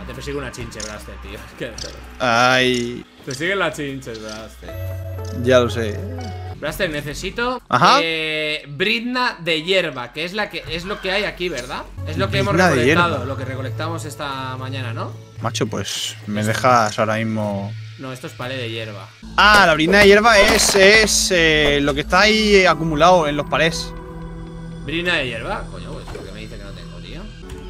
Te persigue una chinche, Braster, tío. Ay. Te siguen las chinches, Braster. Ya lo sé. Braster, necesito brizna de hierba, que es lo que hay aquí, ¿verdad? Es lo que hemos recolectado, lo que recolectamos esta mañana, ¿no? Macho, pues me dejas ahora mismo. No, esto es palé de hierba. Ah, la brizna de hierba es lo que está ahí acumulado en los palés. ¿Brizna de hierba? Coño, pues porque me dice que no tengo, tío.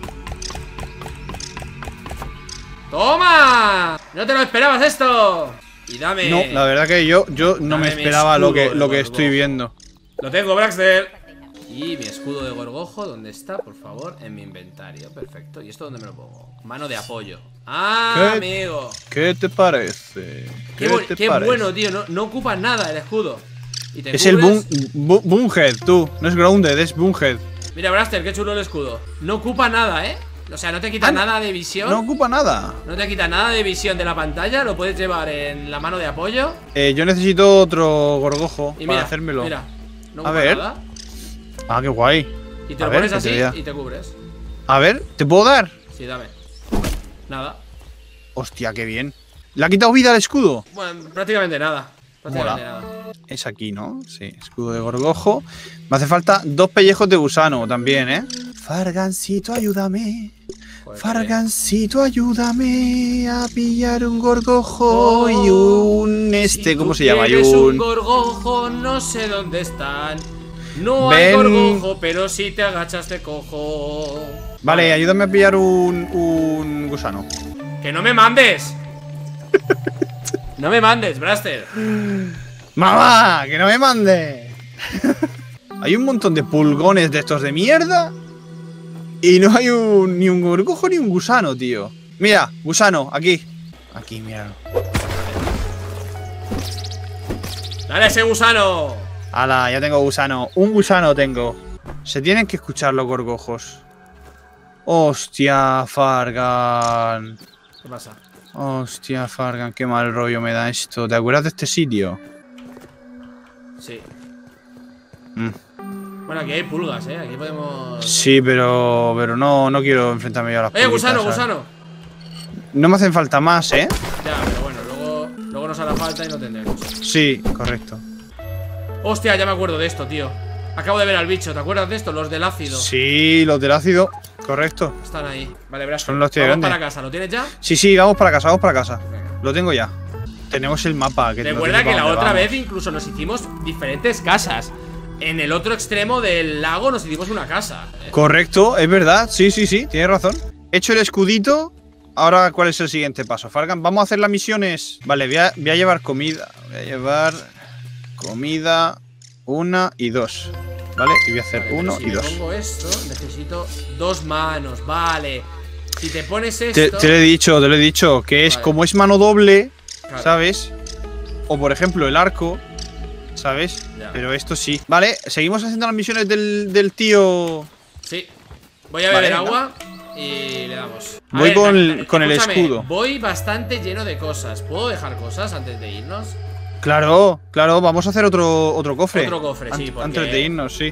¡Toma! ¡No te lo esperabas esto! Y dame. No, la verdad que yo no me esperaba lo que estoy viendo. Lo tengo, Braxter. Y mi escudo de gorgojo, ¿dónde está? Por favor, en mi inventario. Perfecto. ¿Y esto dónde me lo pongo? Mano de apoyo. ¡Ah, amigo! ¿Qué te parece? Qué bueno, tío. No ocupa nada el escudo. ¿Y te es el Boomhead, tú. No es Grounded, es Boomhead. Mira, Braster, qué chulo el escudo. No ocupa nada, ¿eh? O sea, no te quita nada de visión. No ocupa nada. No te quita nada de visión de la pantalla. Lo puedes llevar en la mano de apoyo. Yo necesito otro gorgojo para hacérmelo. Mira, no ocupa nada. Ah, qué guay. Y te lo pones así y te cubres. A ver, ¿te puedo dar? Sí, dame. Nada. Hostia, qué bien. ¿Le ha quitado vida al escudo? Bueno, prácticamente nada. Nada. Es aquí, ¿no? Sí, escudo de gorgojo. Me hace falta 2 pellejos de gusano también, ¿eh? Fargancito, ayúdame. Fargancito, ayúdame a pillar un gorgojo y un ¿cómo se llama? Un gorgojo, no sé dónde están. No hay gorgojo, pero si te agachas te cojo. Vale, ayúdame a pillar un gusano. ¡Que no me mandes! No me mandes, Braster. ¡Mamá! ¡Que no me mande! Hay un montón de pulgones de estos de mierda. Y no hay ni un gorgojo ni un gusano, tío. Mira, gusano, aquí. Aquí, míralo. ¡Dale a ese gusano! ¡Hala! Ya tengo gusano. Un gusano tengo. Se tienen que escuchar los gorgojos. ¡Hostia, Fargan! ¿Qué pasa? Hostia, Fargan, qué mal rollo me da esto. ¿Te acuerdas de este sitio? Sí. Bueno, aquí hay pulgas, ¿eh? Aquí podemos... Sí, pero no quiero enfrentarme yo a las pulgas. Gusano! No me hacen falta más, ¿eh? Ya, pero bueno, luego nos hará falta y no tendremos. Sí, correcto. Hostia, ya me acuerdo de esto, tío. Acabo de ver al bicho, ¿te acuerdas de esto? Los del ácido. Sí, los del ácido, correcto. Están ahí. Vale, verás. Son los vamos para casa, ¿lo tienes ya? Sí, vamos para casa, Venga. Lo tengo ya. Tenemos el mapa. Recuerda que la otra vez incluso nos hicimos diferentes casas. En el otro extremo del lago nos hicimos una casa. Correcto, es verdad. Sí, tienes razón. He hecho el escudito. Ahora, ¿cuál es el siguiente paso? Fargan, vamos a hacer las misiones. Vale, voy a llevar comida. Voy a llevar comida 1 y 2. ¿Vale? Y voy a hacer 1 y 2. Si pongo esto, necesito 2 manos. Vale. Si te pones esto... Te lo he dicho. Que es como es mano doble, claro. ¿Sabes? O por ejemplo el arco, ¿sabes? Ya. Pero esto sí. Vale, seguimos haciendo las misiones del tío. Sí. Voy a beber agua y le damos. Voy con el escudo. Voy bastante lleno de cosas. ¿Puedo dejar cosas antes de irnos? Claro, vamos a hacer otro cofre. Otro cofre, sí, porque... Antes de irnos, sí.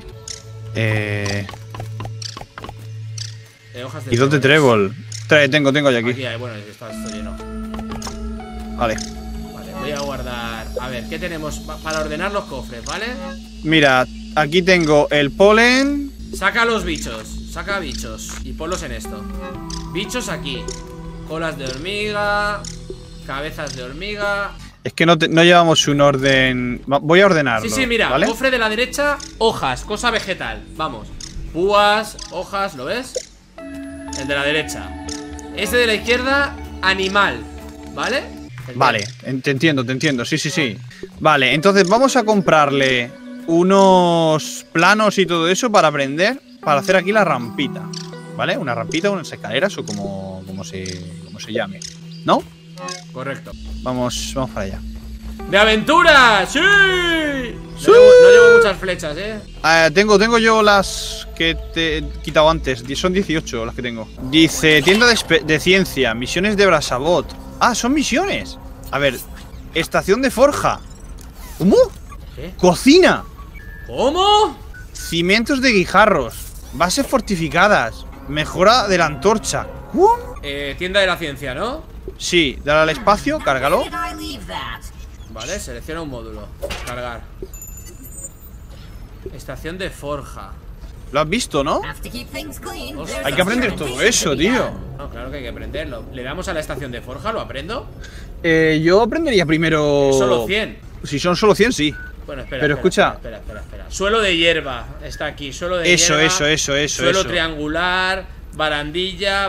Hojas de y 2 de trébol. Tengo ya aquí. Aquí hay, bueno, está esto lleno. Vale, voy a guardar. A ver, ¿qué tenemos para ordenar los cofres, vale? Mira, aquí tengo el polen. Saca los bichos. Saca bichos y ponlos en esto. Bichos aquí. Colas de hormiga. Cabezas de hormiga. Es que no llevamos un orden. Voy a ordenarlo. Sí, mira, ¿vale? Cofre de la derecha, hojas, cosa vegetal. Vamos. Púas, hojas, ¿lo ves? El de la derecha. Este de la izquierda, animal. ¿Vale? Vale, te entiendo. Sí. Vale, entonces vamos a comprarle unos planos y todo eso para aprender. Para hacer aquí la rampita. ¿Vale? Una rampita, unas escaleras o como se llame. ¿No? Correcto. Vamos para allá. ¡De aventura! ¡Sí! No llevo muchas flechas, Tengo yo las que te he quitado antes. Son 18 las que tengo. Dice, tienda de ciencia, misiones de Brasabot. Ah, son misiones. A ver, estación de forja. ¿Cómo? ¿Qué? Cocina. ¿Cómo? Cimientos de guijarros. Bases fortificadas. Mejora de la antorcha. Tienda de la ciencia, ¿no? Sí, dale al espacio, cárgalo. Vale, selecciona un módulo. Cargar. Estación de forja. Lo has visto, ¿no? Hay que aprender todo eso, tío. No, claro que hay que aprenderlo. ¿Le damos a la estación de forja? ¿Lo aprendo? Yo aprendería primero... Solo 100. Si son solo 100, sí. Bueno, espera. Pero escucha. Espera. Suelo de hierba. Está aquí. Suelo de Eso, hierba. eso. Suelo triangular. Barandilla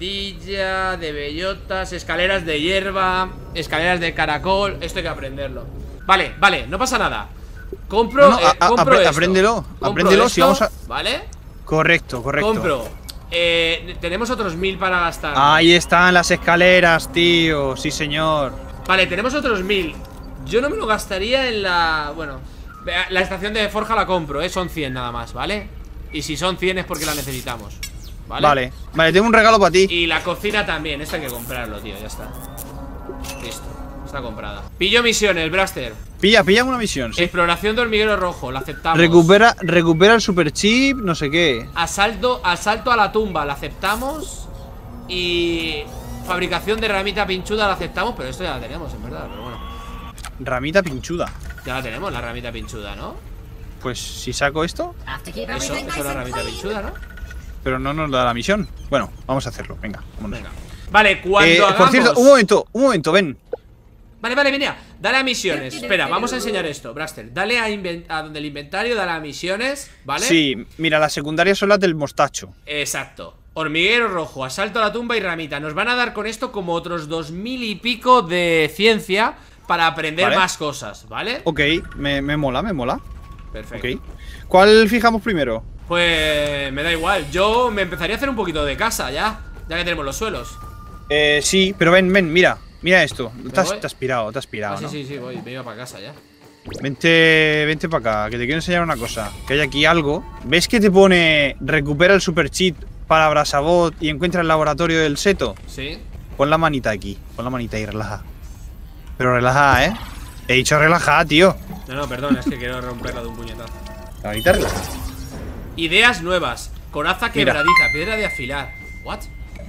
de bellotas. Escaleras de hierba. Escaleras de caracol. Esto hay que aprenderlo. Vale, no pasa nada. Compro esto. Apréndelo, Esto, si vamos a... ¿vale? Correcto. Compro. Tenemos otros 1000 para gastar. Ahí están las escaleras, tío. Sí, señor. Vale, tenemos otros 1000. Yo no me lo gastaría en la... Bueno, la estación de forja la compro, son 100 nada más, ¿vale? Y si son 100 es porque la necesitamos. Vale, tengo un regalo para ti. Y la cocina también, esto hay que comprarlo, tío, ya está. Listo, está comprada. Pillo misiones, Braster. Pilla una misión, sí. Exploración de hormiguero rojo, la aceptamos. Recupera el super chip, no sé qué. Asalto a la tumba, la aceptamos. Y... fabricación de ramita pinchuda la aceptamos, pero esto ya la tenemos, en verdad, pero bueno. Ramita pinchuda. Ya la tenemos, la ramita pinchuda, ¿no? Pues si saco esto. Eso es la ramita pinchuda, ¿no? Pero no nos da la misión. Bueno, vamos a hacerlo, venga, vámonos. Vale, cuando hagamos... Por cierto, un momento, ven. Vale, venía. Dale a misiones. Espera, vamos a enseñar esto, Braster. Dale a donde el inventario, dale a misiones, ¿vale? Sí, mira, las secundarias son las del mostacho. Exacto. Hormiguero rojo, asalto a la tumba y ramita. Nos van a dar con esto como otros 2000 y pico de ciencia para aprender más cosas, ¿vale? Ok, me mola. Perfecto. Ok. ¿Cuál fijamos primero? Pues me da igual. Yo me empezaría a hacer un poquito de casa ya que tenemos los suelos. Sí, pero ven, mira esto. Te has pirado, ¿no? Sí, voy, me iba para casa ya. Vente para acá, que te quiero enseñar una cosa. Que hay aquí algo. ¿Ves que te pone recupera el super cheat para Brasabot y encuentra el laboratorio del seto? Sí. Pon la manita aquí, y relaja. Pero relaja, ¿eh? He dicho relaja, tío. No, perdón, es que quiero romperla de un puñetazo. La manita relaja. Ideas nuevas. Coraza quebradiza, piedra de afilar. ¿What?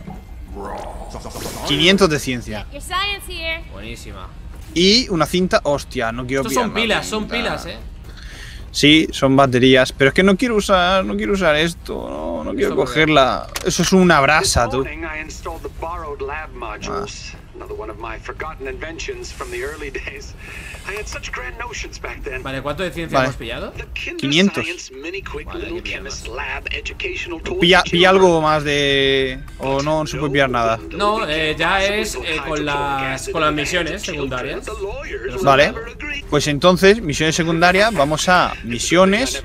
500 de ciencia. Buenísima. Y una cinta, hostia, no quiero pillar. Son pilas, Sí, son baterías, pero es que no quiero usar esto, no quiero cogerla. Eso es una brasa, tú. Vale, ¿cuánto de ciencia hemos pillado? 500. Pilla algo más de... O no se puede pillar nada. No, ya es con las misiones secundarias. Vale. Pues entonces, misiones secundarias, vamos a misiones.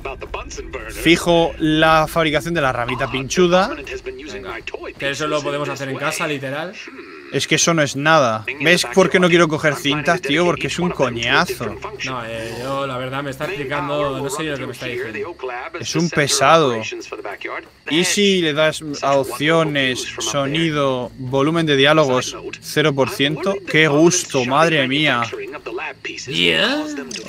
Fijo la fabricación de la ramita pinchuda. Venga, que eso lo podemos hacer en casa, literal. Es que eso no es nada. ¿Ves por qué no quiero coger cintas, tío? Porque es un coñazo. No, yo la verdad me está explicando, no sé yo lo que me está diciendo. Es un pesado. ¿Y si le das a opciones, sonido, volumen de diálogos 0%? ¡Qué gusto, madre mía! ¿Yeah?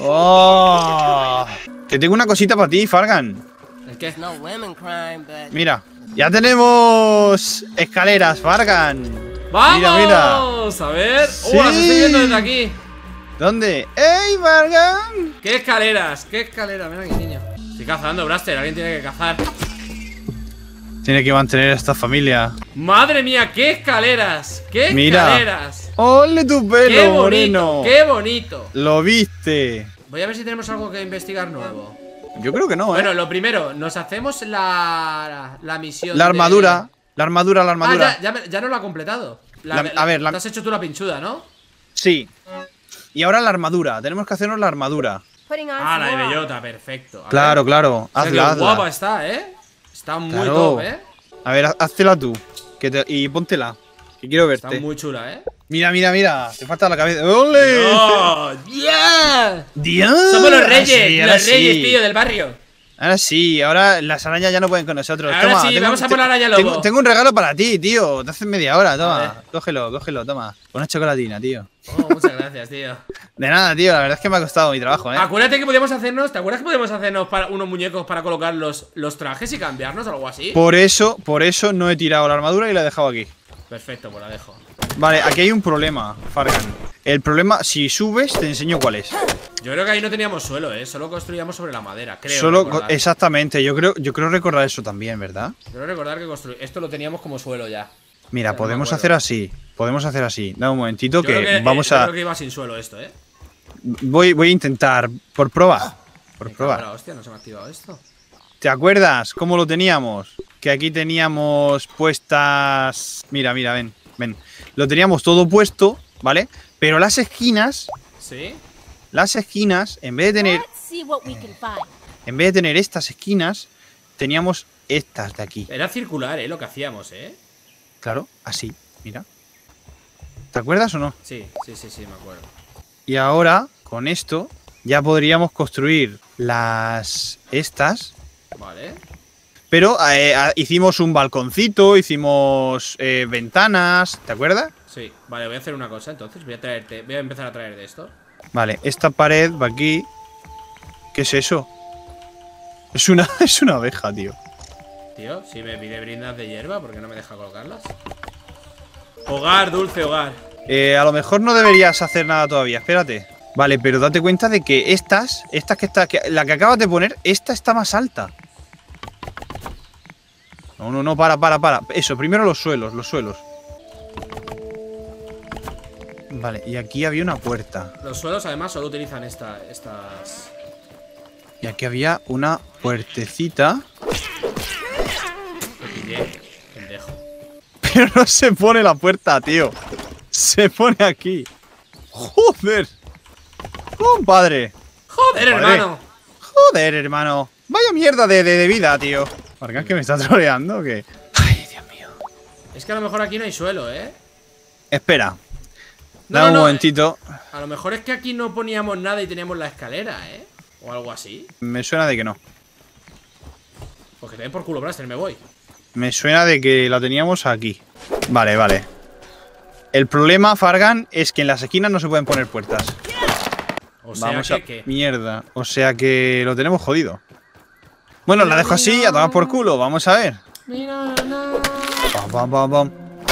¡Oh! Que tengo una cosita para ti, Fargan. ¿El qué? Mira, ya tenemos escaleras, Fargan. ¡Vamos! Mira. A ver. Sí. Las estoy viendo desde aquí. ¿Dónde? ¡Ey, Fargan! ¿Qué escaleras? ¿Qué escaleras? Mira aquí, niño. Estoy cazando, Braster. Alguien tiene que cazar. Tiene que mantener a esta familia. ¡Madre mía! ¡Qué escaleras! ¡Qué escaleras! ¡Ole tu pelo, ¡Qué bonito! moreno! ¡Qué bonito! Lo viste. Voy a ver si tenemos algo que investigar nuevo. Yo creo que no, Bueno, lo primero, nos hacemos la misión. La armadura. La armadura. Ah, ya no lo ha completado. A ver, te has hecho tú la pinchuda, ¿no? Sí. Y ahora la armadura. Tenemos que hacernos la armadura. Ah, la de bellota, perfecto. Claro. Hazla. Guapa está, ¿eh? Está muy top, ¿eh? A ver, háztela tú. Y póntela. Que quiero verte. Está muy chula, ¿eh? Mira. Te falta la cabeza. ¡Ole! ¡Oh! ¡Yeah! ¡Dios! Somos los reyes, Sí, tío, del barrio. Ahora sí, ahora las arañas ya no pueden con nosotros. Ahora sí, vamos a por la araña lobo. Tengo un regalo para ti, tío. Te hace media hora, toma. Cógelo, toma. Una chocolatina, tío. Oh, muchas gracias, tío. De nada, tío, la verdad es que me ha costado mi trabajo, Acuérdate que podíamos hacernos. ¿Te acuerdas que podíamos hacernos unos muñecos para colocar los trajes y cambiarnos o algo así? Por eso no he tirado la armadura y la he dejado aquí. Perfecto, pues la dejo. Vale, aquí hay un problema, Fargan. El problema, si subes, te enseño cuál es. Yo creo que ahí no teníamos suelo, Solo construíamos sobre la madera, creo. Exactamente, yo creo recordar eso también, ¿verdad? Creo recordar que esto lo teníamos como suelo ya. Mira, No podemos me hacer acuerdo. así. Podemos hacer así. Dame un momentito Yo que creo vamos yo a. creo que iba sin suelo esto, Voy a intentar, por probar. Por Me cago en probar. la hostia, no se me ha activado esto. ¿Te acuerdas cómo lo teníamos? Que aquí teníamos puestas. Mira, ven. Lo teníamos todo puesto, ¿vale? Pero las esquinas, ¿Sí? en vez de tener estas esquinas, teníamos estas de aquí. Era circular, lo que hacíamos, Claro, así, mira. ¿Te acuerdas o no? Sí, me acuerdo. Y ahora, con esto, ya podríamos construir estas. Vale. Pero hicimos un balconcito, hicimos ventanas, ¿te acuerdas? Sí, vale, voy a hacer una cosa entonces. Voy a empezar a traer de esto. Vale, esta pared va aquí. ¿Qué es eso? Es una abeja, tío. Tío, si me pide brindas de hierba, ¿por qué no me deja colocarlas? Hogar, dulce hogar. A lo mejor no deberías hacer nada todavía, espérate. Vale, pero date cuenta de que la que acabas de poner, esta está más alta. No, para. Eso, primero los suelos. Vale, y aquí había una puerta. Los suelos además solo utilizan estas... Y aquí había una puertecita. Lo pillé, pendejo. Pero no se pone la puerta, tío. Se pone aquí. Joder. Compadre. Joder, hermano. Joder, hermano. Vaya mierda de vida, tío. ¿Fargan que me está troleando o qué? Ay, Dios mío. Es que a lo mejor aquí no hay suelo, Espera. Dame un momentito. A lo mejor es que aquí no poníamos nada y teníamos la escalera, o algo así. Me suena de que no. Pues que te den por culo, Braster, me voy. Me suena de que la teníamos aquí. Vale. El problema, Fargan, es que en las esquinas no se pueden poner puertas. O sea que... Mierda. O sea que lo tenemos jodido. Bueno, la dejo así, a tomar por culo. Vamos a ver. Mira, Pam.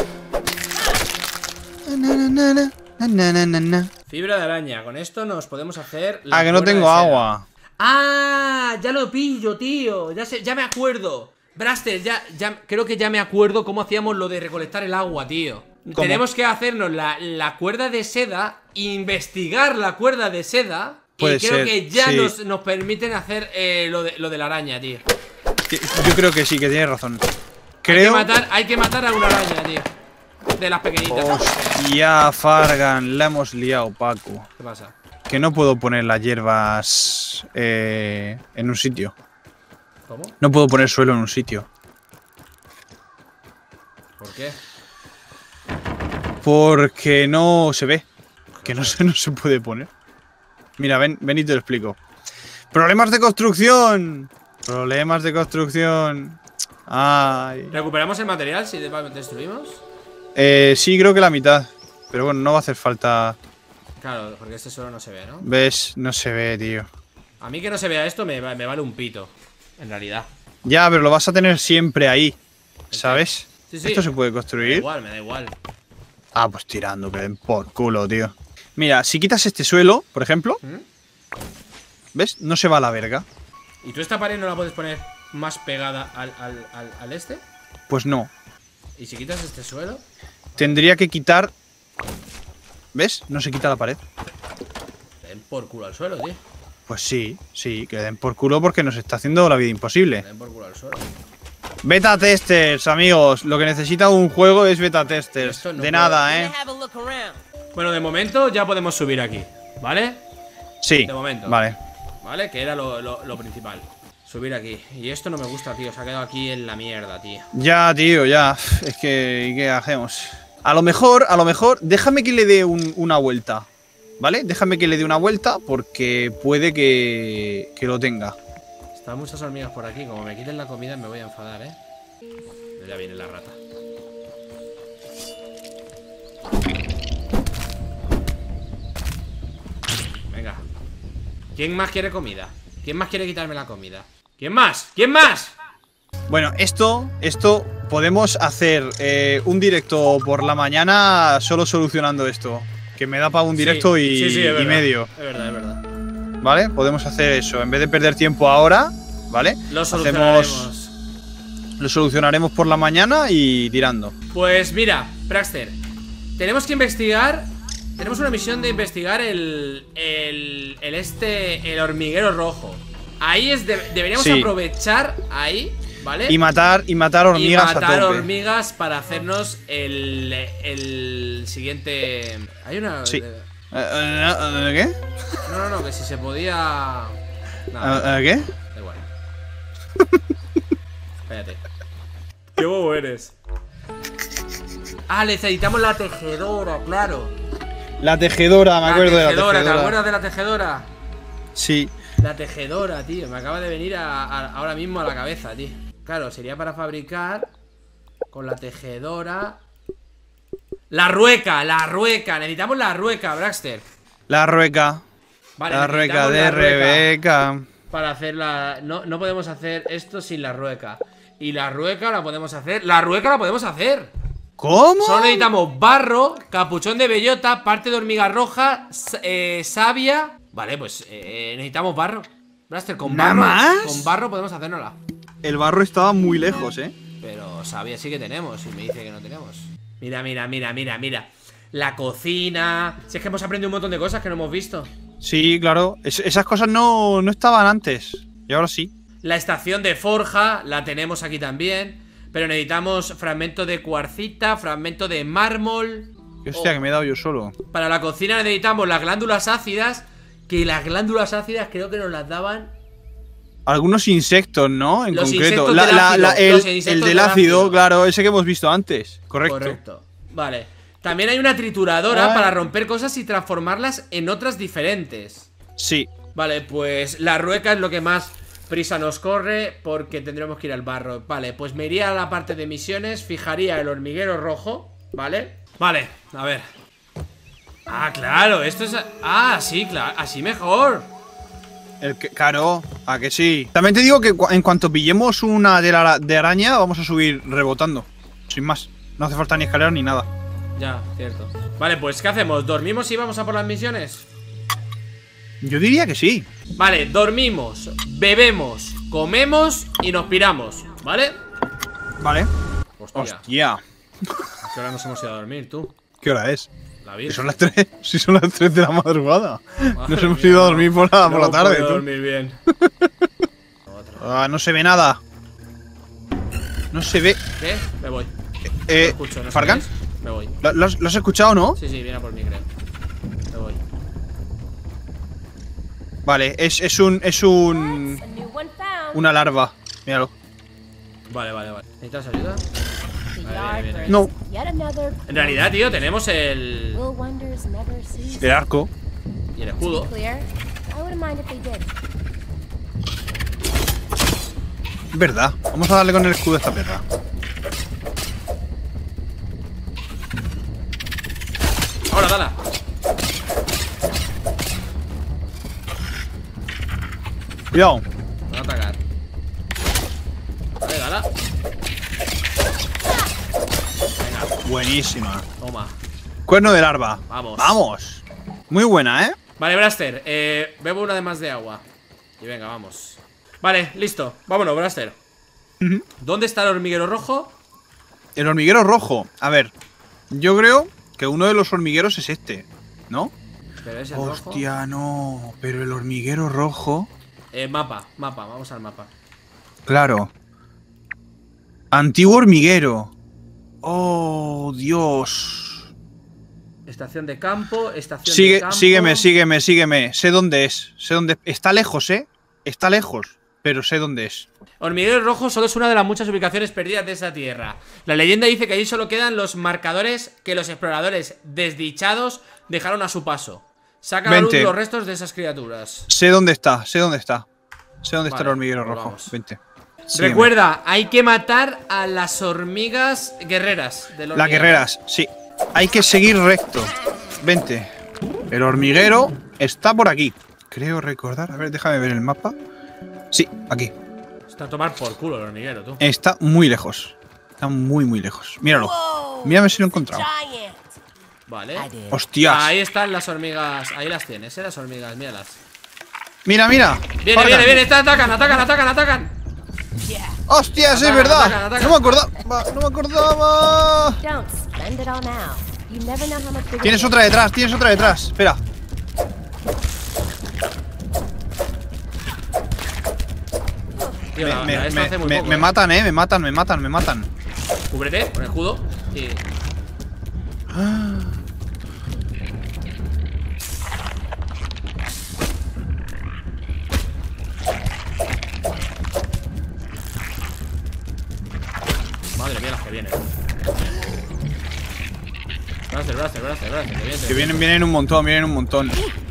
Fibra de araña. Con esto nos podemos hacer... Que no tengo agua. ¡Ah! Ya lo pillo, tío. Ya me acuerdo. Braster, creo que ya me acuerdo cómo hacíamos lo de recolectar el agua, tío. ¿Cómo? Tenemos que hacernos la cuerda de seda, investigar la cuerda de seda. Puede y creo ser, que ya sí. nos permiten hacer lo de la araña, tío. Yo creo que sí, que tienes razón. Hay que matar a una araña, tío. De las pequeñitas. Hostia, Fargan, la hemos liado, Paco. ¿Qué pasa? Que no puedo poner las hierbas en un sitio. ¿Cómo? No puedo poner suelo en un sitio. ¿Por qué? Porque no se ve. Que no se puede poner. Mira, ven y te lo explico. ¡Problemas de construcción! Ay. ¿Recuperamos el material si destruimos? Sí, creo que la mitad. Pero bueno, no va a hacer falta. Claro, porque este suelo no se ve, ¿no? ¿Ves? No se ve, tío. A mí que no se vea esto me vale un pito. En realidad. Ya, pero lo vas a tener siempre ahí. ¿Sabes? Sí. ¿Esto se puede Me da construir? igual, me da igual. Ah, pues tirando, que den por culo, tío. Mira, si quitas este suelo, por ejemplo, ¿ves? No se va a la verga. ¿Y tú esta pared no la puedes poner más pegada al este? Pues no. ¿Y si quitas este suelo? Tendría que quitar. ¿Ves? No se quita la pared. Den por culo al suelo, tío. Pues sí, que den por culo porque nos está haciendo la vida imposible. Den por culo al suelo. Beta testers, amigos. Lo que necesita un juego es beta testers. Esto no de puede. nada, Bueno, de momento ya podemos subir aquí, ¿vale? Sí. De momento. Vale. ¿Vale? Que era lo principal. Subir aquí. Y esto no me gusta, tío. Se ha quedado aquí en la mierda, tío. Ya, tío, ya. Es que, ¿y qué hacemos? A lo mejor, déjame que le dé una vuelta. ¿Vale? Déjame que le dé una vuelta porque puede que lo tenga. Están muchas hormigas por aquí. Como me quiten la comida me voy a enfadar, ¿eh? Pero ya viene la rata. Venga. ¿Quién más quiere comida? ¿Quién más quiere quitarme la comida? ¿Quién más? ¿Quién más? Bueno, esto podemos hacer un directo por la mañana solo solucionando esto. Que me da para un directo y medio. Es verdad, es verdad. ¿Vale? Podemos hacer eso. En vez de perder tiempo ahora, ¿vale? Lo solucionaremos. Lo solucionaremos por la mañana y tirando. Pues mira, Praxter, tenemos que investigar. Tenemos una misión de investigar el hormiguero rojo. Ahí deberíamos aprovechar ahí, ¿vale? Y matar hormigas a tope. Hormigas para hacernos el siguiente. Hay una. Sí. ¿Qué? No, que si se podía. Nada, ¿Qué? da igual. Cállate. Qué bobo eres. Ah, necesitamos la tejedora, claro. La tejedora, me acuerdo de la tejedora. ¿Te acuerdas de la tejedora? Sí. La tejedora, tío, me acaba de venir ahora mismo a la cabeza, tío. Claro, sería para fabricar con la tejedora. La rueca, necesitamos la rueca, Braxter. La rueca. Vale, la rueca de Rebeca. Para hacerla. No podemos hacer esto sin la rueca. Y la rueca la podemos hacer. ¡La rueca la podemos hacer! ¿Cómo? Solo necesitamos barro, capuchón de bellota, parte de hormiga roja, savia. Vale, pues necesitamos barro. Braxter, con ¿Nada barro. más? Con barro podemos hacérnosla. El barro estaba muy lejos, Pero savia sí que tenemos. Y me dice que no tenemos. Mira. La cocina. Si es que hemos aprendido un montón de cosas que no hemos visto. Sí, claro. Esas cosas no estaban antes. Y ahora sí. La estación de forja la tenemos aquí también. Pero necesitamos fragmento de cuarcita, fragmento de mármol. Hostia, que me he dado yo solo. Para la cocina necesitamos las glándulas ácidas. Que las glándulas ácidas creo que nos las daban algunos insectos, ¿no? En los concreto. El del ácido, claro, ese que hemos visto antes. Correcto. Vale. También hay una trituradora para romper cosas y transformarlas en otras diferentes. Sí. Vale, pues la rueca es lo que más prisa nos corre porque tendremos que ir al barro. Vale, pues me iría a la parte de misiones, fijaría el hormiguero rojo, ¿vale? Vale, a ver. Ah, claro, esto es... Ah, sí, claro, así mejor. Claro, ¿a que sí? También te digo que en cuanto pillemos una de araña, vamos a subir rebotando. Sin más, no hace falta ni escalera ni nada. Ya, cierto. Vale, pues ¿qué hacemos? ¿Dormimos y vamos a por las misiones? Yo diría que sí. Vale, dormimos, bebemos, comemos y nos piramos, ¿vale? Vale. Hostia. ¿A qué hora nos hemos ido a dormir, tú? ¿Qué hora es? Si son las 3. Si son las 3 de la madrugada. Nos hemos ido a dormir por la tarde. No dormir bien. No se ve nada. No se ve. ¿Qué? Me voy. Escucho, ¿no? ¿Fargan? Me voy. ¿Lo has escuchado, no? Sí, viene a por mí, creo. Me voy. Vale, es una larva. Míralo. Vale. ¿Necesitas ayuda? Vale, no. En realidad, tío, tenemos el arco. y el escudo. Verdad. Vamos a darle con el escudo a esta perra. Ahora, dala. Cuidado. Voy a atacar. Vale, dala. Venga. Buenísima. Toma. Cuerno de larva. Vamos. Muy buena, ¿eh? Vale, Braxter, bebo una de más de agua. Y venga, vamos. Vale, listo, vámonos, Braxter. ¿Dónde está el hormiguero rojo? El hormiguero rojo. A ver, yo creo que uno de los hormigueros es este, ¿no? Pero es el hostia, rojo. No. Pero el hormiguero rojo... Mapa, vamos al mapa. Claro. Antiguo hormiguero. Oh, Dios. Estación de campo, estación de campo. Sígueme. Sé dónde es. Está lejos, ¿eh? Está lejos, pero sé dónde es. Hormiguero rojo solo es una de las muchas ubicaciones perdidas de esa tierra. La leyenda dice que allí solo quedan los marcadores que los exploradores desdichados dejaron a su paso. Saca a la luz los restos de esas criaturas. Sé dónde está. Sé dónde está el hormiguero rojo. Vamos. Vente. Sígueme. Recuerda, hay que matar a las hormigas guerreras. Las guerreras, sí. Hay que seguir recto. Vente. El hormiguero está por aquí. Creo recordar. A ver, déjame ver el mapa. Sí, aquí. Está a tomar por culo el hormiguero, tú. Está muy lejos. Está muy, muy lejos. Míralo. Mírame si lo he encontrado. Vale. Hostias. Ahí están las hormigas. Ahí las tienes, las hormigas, míralas. Mira, mira. Viene. Atacan. ¡Hostias, es verdad! Atacan. No me acordaba. Tienes otra detrás. Espera. Tío, esto hace muy poco, Me matan, me matan. Cúbrete con el escudo y... Madre mía, las que vienen. Bracer, Que vienen un montón.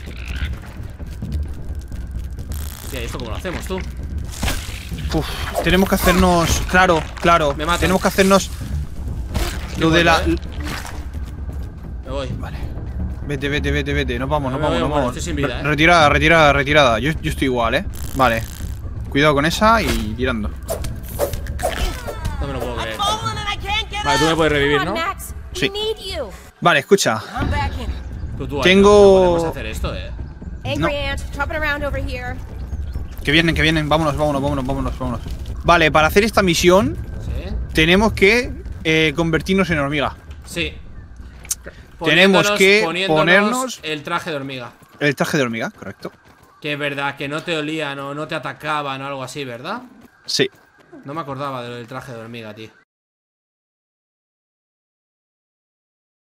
Tía, ¿y esto cómo lo hacemos, tú? Uf, tenemos que hacernos... Claro. Me matan. Tenemos que hacernos... Lo de la... Me voy. Vale. Vete. Nos vamos. Estoy sin vida, Retirada. Yo estoy igual, Vale. Cuidado con esa y tirando. No me lo puedo creer. Vale, tú me puedes revivir, ¿no? Sí. Vale, escucha. Tú, Tengo... no podemos hacer esto, No. Que vienen. Vámonos. Vale, para hacer esta misión ¿Sí? tenemos que convertirnos en hormiga. Sí. Tenemos que poniéndonos ponernos el traje de hormiga. el traje de hormiga, correcto. Que es verdad, que no te olían o no te atacaban o algo así, ¿verdad? Sí. No me acordaba del traje de hormiga, tío.